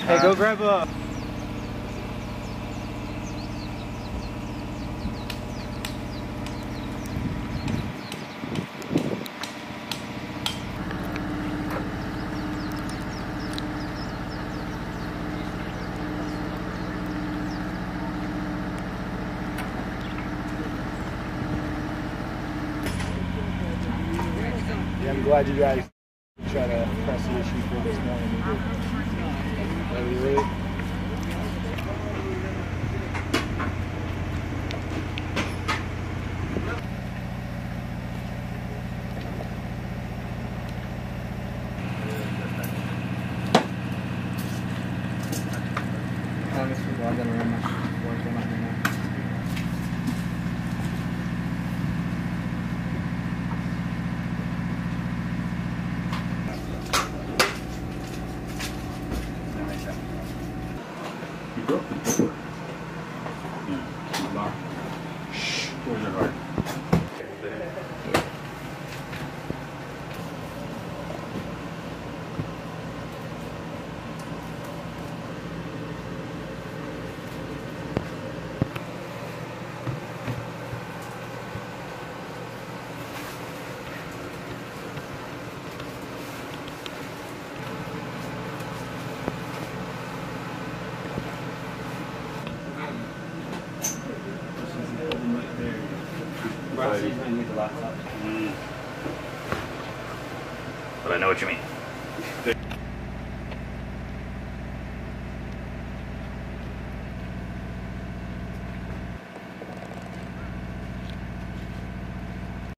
Hey, go grab a... Yeah, I'm glad you guys try to press the issue for this morning. That was really... Where's your heart? But I know what you mean.